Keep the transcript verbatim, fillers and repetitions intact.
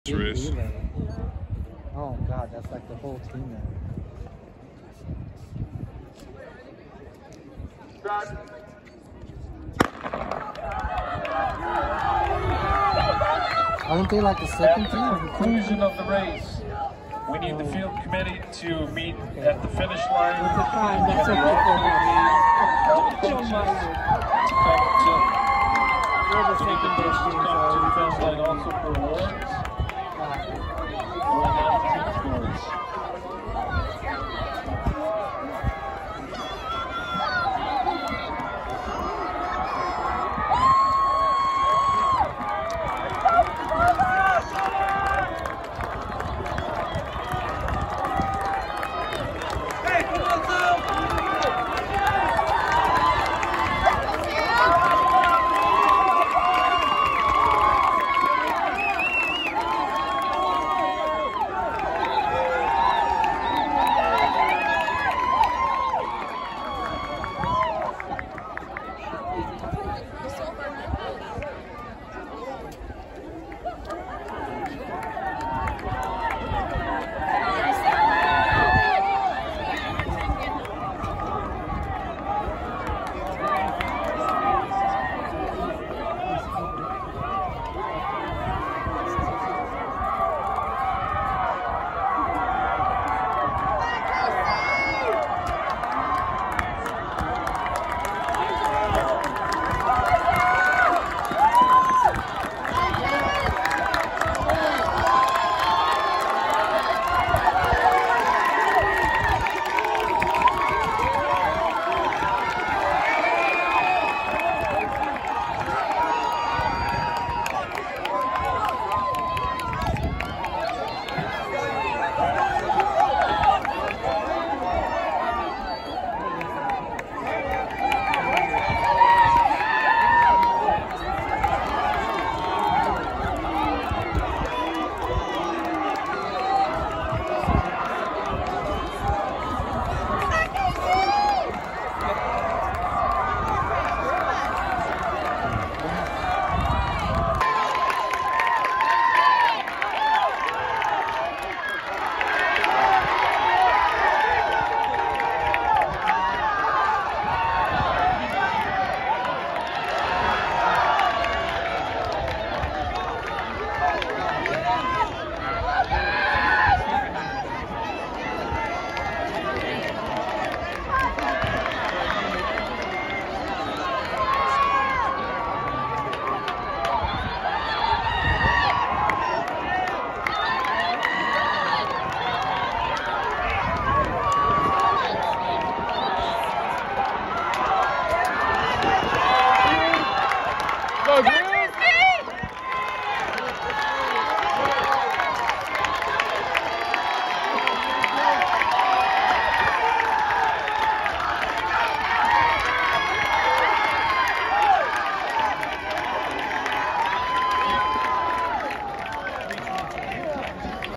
Race. Oh god, that's like the whole team now. Aren't they like the second team? At the conclusion of the race, we need the field committee to meet at the finish line. It's a fine, that's a good Come to the finish line also for awards.